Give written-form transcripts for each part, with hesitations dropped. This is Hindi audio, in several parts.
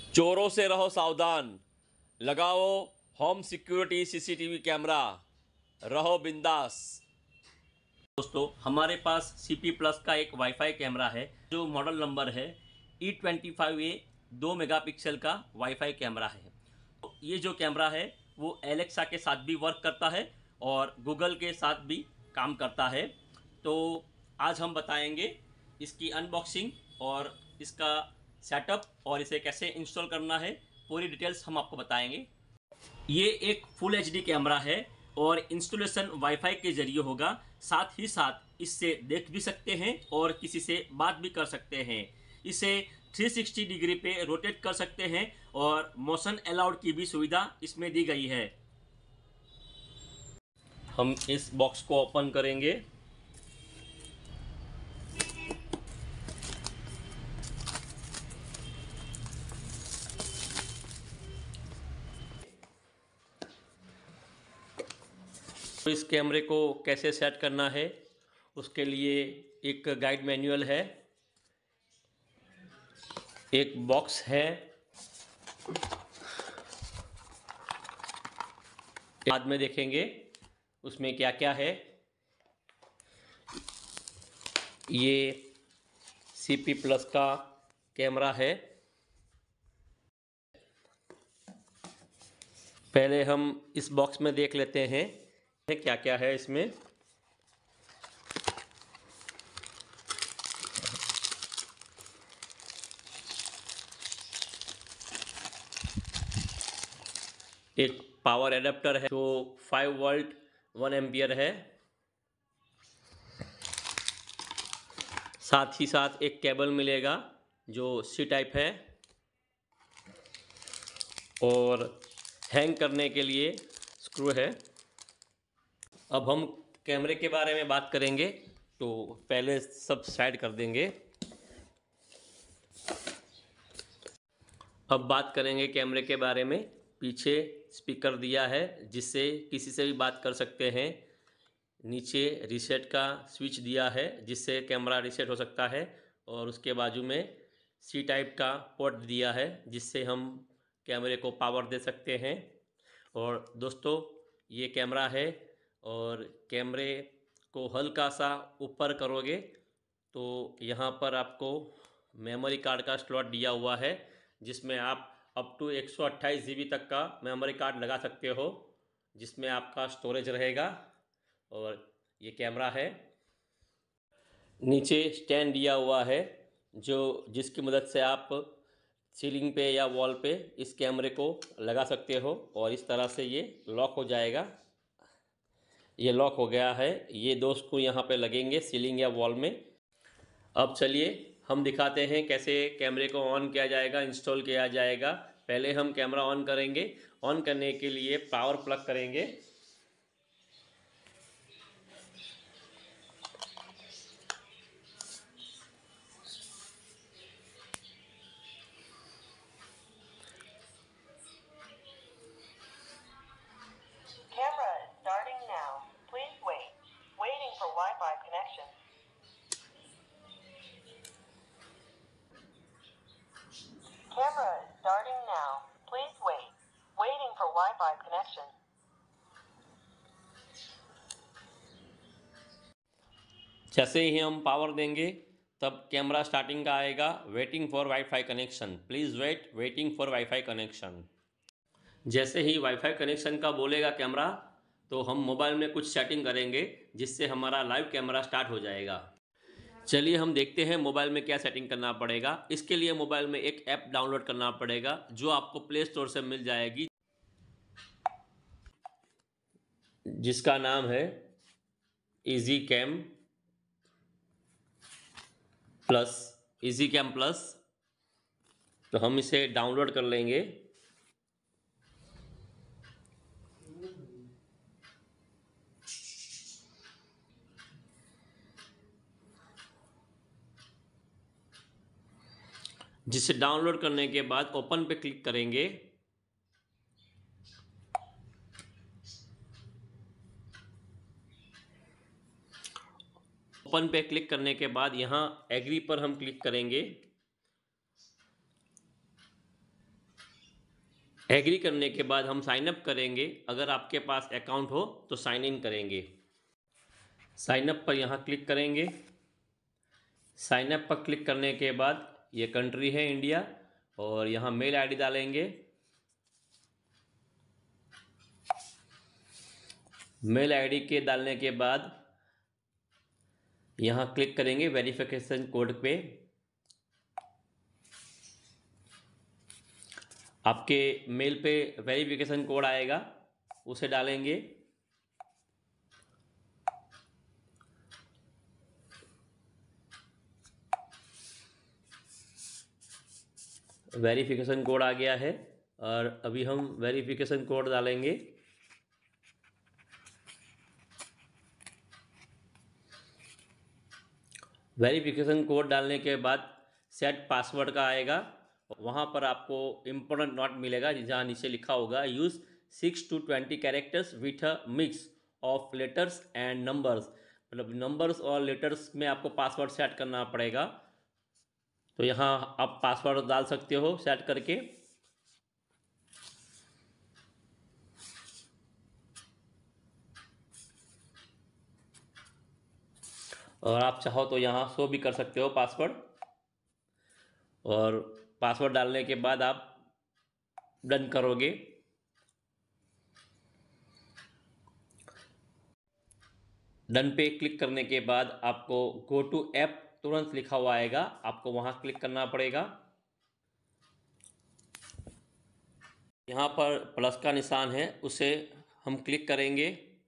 चोरों से रहो सावधान, लगाओ होम सिक्योरिटी सीसीटीवी कैमरा, रहो बिंदास। दोस्तों, हमारे पास CP प्लस का एक वाईफाई कैमरा है जो मॉडल नंबर है E25A 2 मेगापिक्सल का वाईफाई कैमरा है। तो ये जो कैमरा है वो एलेक्सा के साथ भी वर्क करता है और गूगल के साथ भी काम करता है। तो आज हम बताएंगे इसकी अनबॉक्सिंग और इसका सेटअप और इसे कैसे इंस्टॉल करना है, पूरी डिटेल्स हम आपको बताएंगे। ये एक फुल HD कैमरा है और इंस्टॉलेशन वाईफाई के जरिए होगा। साथ ही साथ इससे देख भी सकते हैं और किसी से बात भी कर सकते हैं। इसे 360 डिग्री पे रोटेट कर सकते हैं और मोशन अलाउड की भी सुविधा इसमें दी गई है। हम इस बॉक्स को ओपन करेंगे। तो इस कैमरे को कैसे सेट करना है उसके लिए एक गाइड मैनुअल है, एक बॉक्स है, बाद में देखेंगे उसमें क्या क्या है। ये CP प्लस का कैमरा है। पहले हम इस बॉक्स में देख लेते हैं क्या क्या है इसमें। एक पावर एडाप्टर है जो 5 वोल्ट 1 एम्पियर है। साथ ही साथ एक केबल मिलेगा जो C टाइप है और हैंग करने के लिए स्क्रू है। अब हम कैमरे के बारे में बात करेंगे तो पहले सब साइड कर देंगे। अब बात करेंगे कैमरे के बारे में। पीछे स्पीकर दिया है जिससे किसी से भी बात कर सकते हैं। नीचे रीसेट का स्विच दिया है जिससे कैमरा रीसेट हो सकता है और उसके बाजू में C टाइप का पोर्ट दिया है जिससे हम कैमरे को पावर दे सकते हैं। और दोस्तों, ये कैमरा है और कैमरे को हल्का सा ऊपर करोगे तो यहाँ पर आपको मेमोरी कार्ड का स्लॉट दिया हुआ है जिसमें आप अप टू 128 GB तक का मेमोरी कार्ड लगा सकते हो, जिसमें आपका स्टोरेज रहेगा। और ये कैमरा है। नीचे स्टैंड दिया हुआ है जिसकी मदद से आप सीलिंग पे या वॉल पे इस कैमरे को लगा सकते हो और इस तरह से ये लॉक हो जाएगा। ये लॉक हो गया है। ये दो स्क्रू यहाँ पे लगेंगे सीलिंग या वॉल में। अब चलिए हम दिखाते हैं कैसे कैमरे को ऑन किया जाएगा, इंस्टॉल किया जाएगा। पहले हम कैमरा ऑन करेंगे। ऑन करने के लिए पावर प्लग करेंगे। Camera is starting now. Please wait. Waiting for Wi-Fi connection. Camera is starting now. Please wait. Waiting for Wi-Fi connection. जैसे ही हम पावर देंगे तब कैमरा स्टार्टिंग का आएगा, waiting for wifi connection, please wait, waiting for wifi connection. जैसे ही वाईफाई कनेक्शन का बोलेगा कैमरा तो हम मोबाइल में कुछ सेटिंग करेंगे जिससे हमारा लाइव कैमरा स्टार्ट हो जाएगा। चलिए हम देखते हैं मोबाइल में क्या सेटिंग करना पड़ेगा। इसके लिए मोबाइल में एक ऐप डाउनलोड करना पड़ेगा जो आपको प्ले स्टोर से मिल जाएगी, जिसका नाम है easy cam plus. Easy cam plus, तो हम इसे डाउनलोड कर लेंगे। जिसे डाउनलोड करने के बाद ओपन पे क्लिक करेंगे। ओपन पे क्लिक करने के बाद यहाँ एग्री पर हम क्लिक करेंगे। एग्री करने के बाद हम साइन अप करेंगे। अगर आपके पास अकाउंट हो तो साइन इन करेंगे। साइन अप पर यहाँ क्लिक करेंगे। साइन अप पर क्लिक करने के बाद ये कंट्री है इंडिया और यहाँ मेल आईडी डालेंगे। मेल आईडी के डालने के बाद यहाँ क्लिक करेंगे वेरिफिकेशन कोड पे। आपके मेल पे वेरिफिकेशन कोड आएगा, उसे डालेंगे। वेरिफिकेशन कोड आ गया है और अभी हम वेरिफिकेशन कोड डालेंगे। वेरिफिकेशन कोड डालने के बाद सेट पासवर्ड का आएगा। वहाँ पर आपको इम्पोर्टेंट नोट मिलेगा जहाँ नीचे लिखा होगा use 6 to 20 characters with a mix of letters and numbers. मतलब नंबर्स और लेटर्स में आपको पासवर्ड सेट करना पड़ेगा। तो यहाँ आप पासवर्ड डाल सकते हो सेट करके। और आप चाहो तो यहाँ शो भी कर सकते हो पासवर्ड। और पासवर्ड डालने के बाद आप डन करोगे। डन पे क्लिक करने के बाद आपको गो टू ऐप तुरंत लिखा हुआ आएगा, आपको वहाँ क्लिक करना पड़ेगा। यहाँ पर प्लस का निशान है, उसे हम क्लिक करेंगे।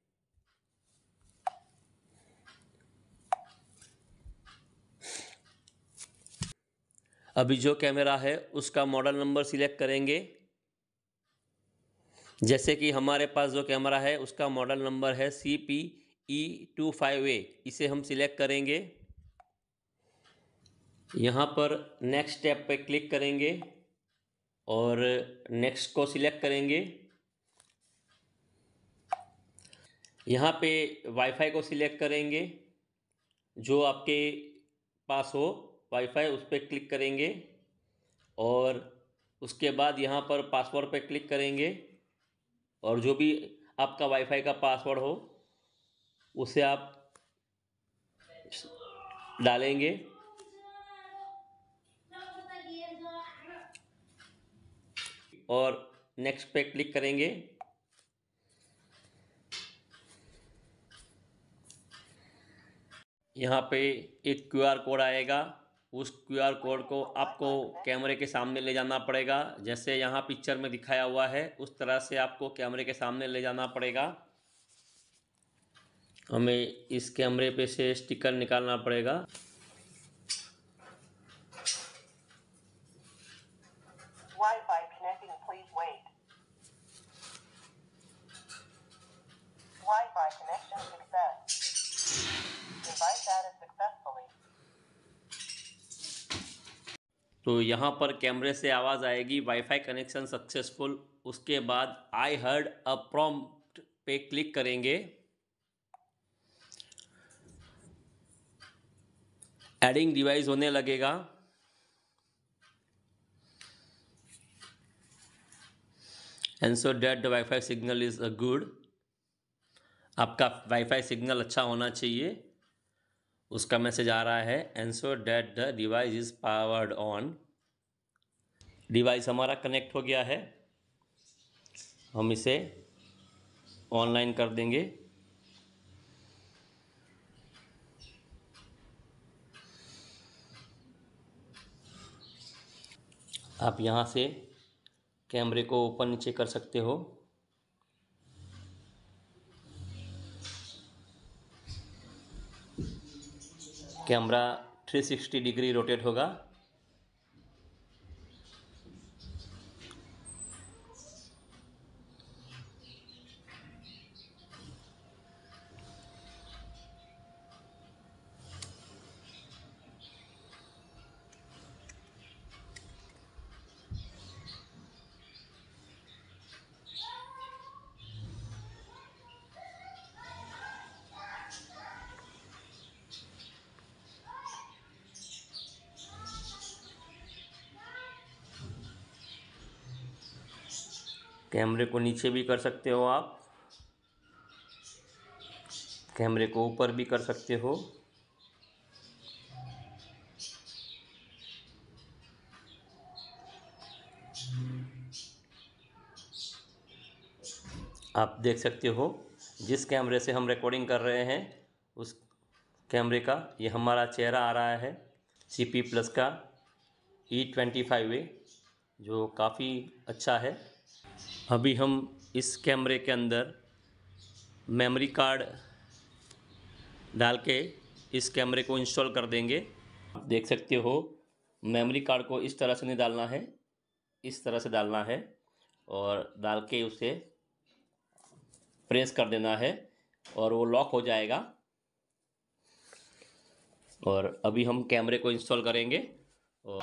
अभी जो कैमरा है उसका मॉडल नंबर सिलेक्ट करेंगे। जैसे कि हमारे पास जो कैमरा है उसका मॉडल नंबर है CPE25A। इसे हम सिलेक्ट करेंगे। यहाँ पर नेक्स्ट स्टेप पे क्लिक करेंगे और नेक्स्ट को सिलेक्ट करेंगे। यहाँ पे वाईफाई को सिलेक्ट करेंगे, जो आपके पास हो वाईफाई उस पर क्लिक करेंगे और उसके बाद यहाँ पर पासवर्ड पे क्लिक करेंगे और जो भी आपका वाईफाई का पासवर्ड हो उसे आप डालेंगे। और नेक्स्ट पे क्लिक करेंगे। यहाँ पे एक QR कोड आएगा, उस QR कोड को आपको कैमरे के सामने ले जाना पड़ेगा। जैसे यहाँ पिक्चर में दिखाया हुआ है उस तरह से आपको कैमरे के सामने ले जाना पड़ेगा। हमें इस कैमरे पे से स्टिकर निकालना पड़ेगा। Wi-Fi connecting, please wait. Wi-Fi connection success. Device added successfully. तो यहाँ पर कैमरे से आवाज़ आएगी वाईफाई कनेक्शन सक्सेसफुल। उसके बाद आई हर्ड अ प्रॉम्प्ट पे क्लिक करेंगे। एडिंग डिवाइस होने लगेगा। Ensure that the wifi signal is good. आपका वाईफाई सिग्नल अच्छा होना चाहिए, उसका मैसेज आ रहा है। Ensure that the device is powered on. Device हमारा कनेक्ट हो गया है, हम इसे ऑनलाइन कर देंगे। आप यहाँ से कैमरे को ऊपर नीचे कर सकते हो। कैमरा 360 डिग्री रोटेट होगा। कैमरे को नीचे भी कर सकते हो आप, कैमरे को ऊपर भी कर सकते हो। आप देख सकते हो जिस कैमरे से हम रिकॉर्डिंग कर रहे हैं उस कैमरे का ये हमारा चेहरा आ रहा है, CP प्लस का E25A, जो काफ़ी अच्छा है। अभी हम इस कैमरे के अंदर मेमोरी कार्ड डाल के इस कैमरे को इंस्टॉल कर देंगे। आप देख सकते हो मेमोरी कार्ड को इस तरह से नहीं डालना है, इस तरह से डालना है और डाल के उसे प्रेस कर देना है और वो लॉक हो जाएगा। और अभी हम कैमरे को इंस्टॉल करेंगे। और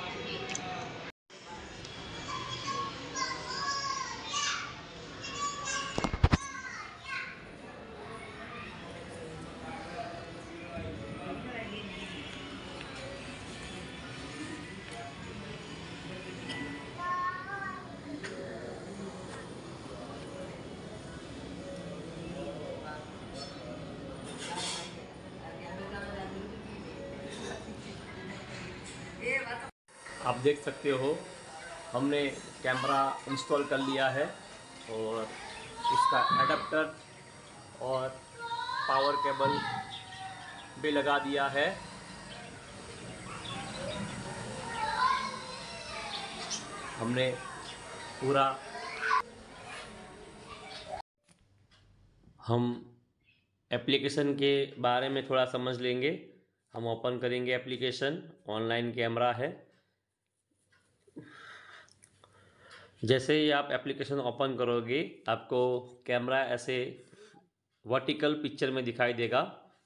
आप देख सकते हो हमने कैमरा इंस्टॉल कर लिया है और इसका एडाप्टर और पावर केबल भी लगा दिया है। हमने पूरा हम एप्लीकेशन के बारे में थोड़ा समझ लेंगे। हम ओपन करेंगे एप्लीकेशन, ऑनलाइन कैमरा है। जैसे ही आप एप्लीकेशन ओपन करोगे आपको कैमरा ऐसे वर्टिकल पिक्चर में दिखाई देगा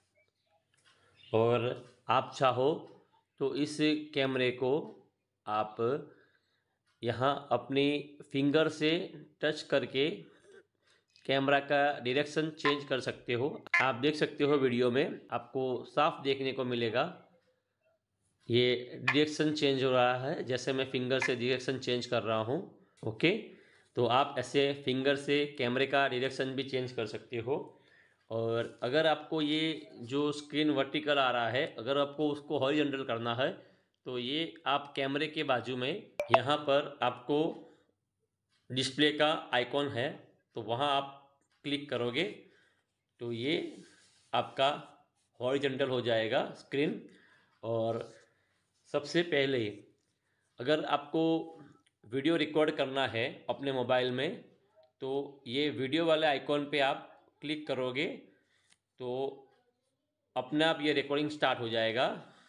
और आप चाहो तो इस कैमरे को आप यहाँ अपनी फिंगर से टच करके कैमरा का डायरेक्शन चेंज कर सकते हो। आप देख सकते हो वीडियो में आपको साफ देखने को मिलेगा ये डायरेक्शन चेंज हो रहा है, जैसे मैं फिंगर से डायरेक्शन चेंज कर रहा हूँ। ओके, तो आप ऐसे फिंगर से कैमरे का डायरेक्शन भी चेंज कर सकते हो। और अगर आपको ये जो स्क्रीन वर्टिकल आ रहा है, अगर आपको उसको हॉरिजॉन्टल करना है तो ये आप कैमरे के बाजू में यहाँ पर आपको डिस्प्ले का आइकॉन है, तो वहाँ आप क्लिक करोगे तो ये आपका हॉरिजॉन्टल हो जाएगा स्क्रीन। और सबसे पहले अगर आपको वीडियो रिकॉर्ड करना है अपने मोबाइल में तो ये वीडियो वाले आइकॉन पे आप क्लिक करोगे तो अपने आप ये रिकॉर्डिंग स्टार्ट हो जाएगा।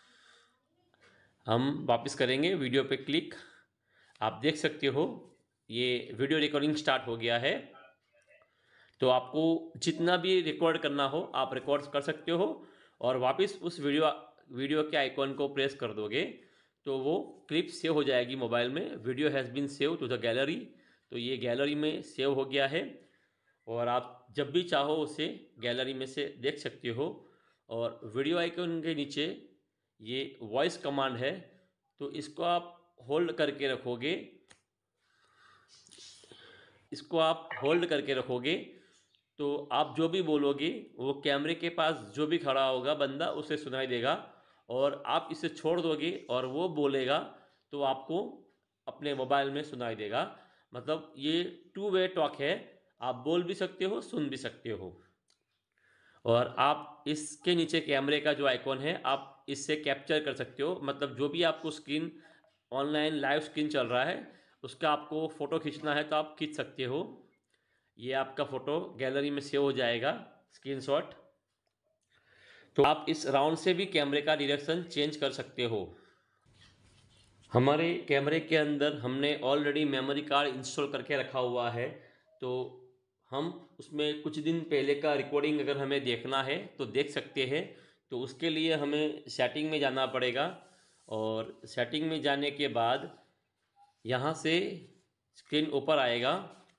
हम वापस करेंगे वीडियो पे क्लिक। आप देख सकते हो ये वीडियो रिकॉर्डिंग स्टार्ट हो गया है। तो आपको जितना भी रिकॉर्ड करना हो आप रिकॉर्ड कर सकते हो और वापस उस वीडियो के आइकॉन को प्रेस कर दोगे तो वो क्लिप सेव हो जाएगी मोबाइल में। Video has been save to the gallery, तो ये गैलरी में सेव हो गया है और आप जब भी चाहो उसे गैलरी में से देख सकते हो। और वीडियो आइकॉन के नीचे ये वॉइस कमांड है, तो इसको आप होल्ड करके रखोगे, इसको आप होल्ड करके रखोगे तो आप जो भी बोलोगे वो कैमरे के पास जो भी खड़ा होगा बंदा उसे सुनाई देगा। और आप इसे छोड़ दोगे और वो बोलेगा तो आपको अपने मोबाइल में सुनाई देगा। मतलब ये 2 वे टॉक है, आप बोल भी सकते हो सुन भी सकते हो। और आप इसके नीचे कैमरे का जो आइकॉन है आप इससे कैप्चर कर सकते हो, मतलब जो भी आपको स्क्रीन ऑनलाइन लाइव स्क्रीन चल रहा है उसका आपको फ़ोटो खींचना है तो आप खींच सकते हो। ये आपका फ़ोटो गैलरी में सेव हो जाएगा स्क्रीनशॉट। तो आप इस राउंड से भी कैमरे का डायरेक्शन चेंज कर सकते हो। हमारे कैमरे के अंदर हमने ऑलरेडी मेमोरी कार्ड इंस्टॉल करके रखा हुआ है, तो हम उसमें कुछ दिन पहले का रिकॉर्डिंग अगर हमें देखना है तो देख सकते हैं। तो उसके लिए हमें सेटिंग में जाना पड़ेगा और सेटिंग में जाने के बाद यहाँ से स्क्रीन ऊपर आएगा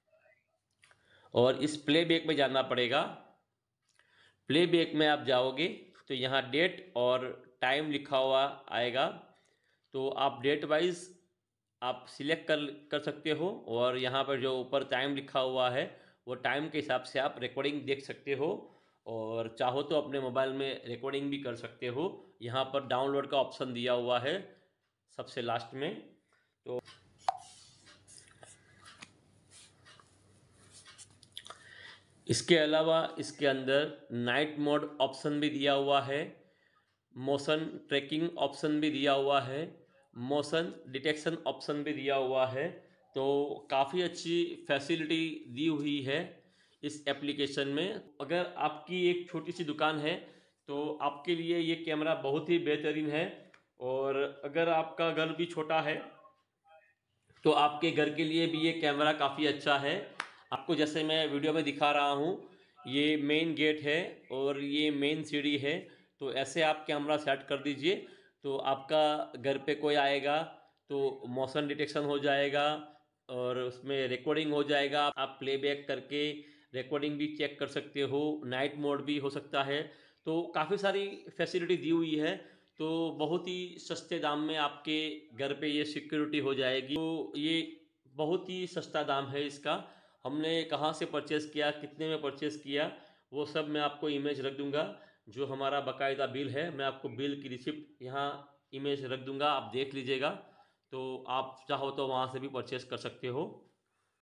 और इस प्लेबैक में जाना पड़ेगा। प्लेबैक में आप जाओगे तो यहाँ डेट और टाइम लिखा हुआ आएगा, तो आप डेट वाइज आप सिलेक्ट कर सकते हो और यहाँ पर जो ऊपर टाइम लिखा हुआ है वो टाइम के हिसाब से आप रिकॉर्डिंग देख सकते हो और चाहो तो अपने मोबाइल में रिकॉर्डिंग भी कर सकते हो। यहाँ पर डाउनलोड का ऑप्शन दिया हुआ है सबसे लास्ट में। तो इसके अलावा इसके अंदर नाइट मोड ऑप्शन भी दिया हुआ है, मोशन ट्रैकिंग ऑप्शन भी दिया हुआ है, मोशन डिटेक्शन ऑप्शन भी दिया हुआ है। तो काफ़ी अच्छी फैसिलिटी दी हुई है इस एप्लीकेशन में। अगर आपकी एक छोटी सी दुकान है तो आपके लिए ये कैमरा बहुत ही बेहतरीन है। और अगर आपका घर भी छोटा है तो आपके घर के लिए भी ये कैमरा काफ़ी अच्छा है। आपको जैसे मैं वीडियो में दिखा रहा हूँ, ये मेन गेट है और ये मेन सीढ़ी है। तो ऐसे आप कैमरा सेट कर दीजिए तो आपका घर पे कोई आएगा तो मोशन डिटेक्शन हो जाएगा और उसमें रिकॉर्डिंग हो जाएगा। आप प्लेबैक करके रिकॉर्डिंग भी चेक कर सकते हो, नाइट मोड भी हो सकता है। तो काफ़ी सारी फैसिलिटी दी हुई है। तो बहुत ही सस्ते दाम में आपके घर पे ये सिक्योरिटी हो जाएगी। तो ये बहुत ही सस्ता दाम है इसका। हमने कहाँ से परचेज़ किया, कितने में परचेज़ किया, वो सब मैं आपको इमेज रख दूंगा। जो हमारा बाकायदा बिल है, मैं आपको बिल की रिसिप्ट यहाँ इमेज रख दूंगा, आप देख लीजिएगा। तो आप चाहो तो वहाँ से भी परचेज़ कर सकते हो।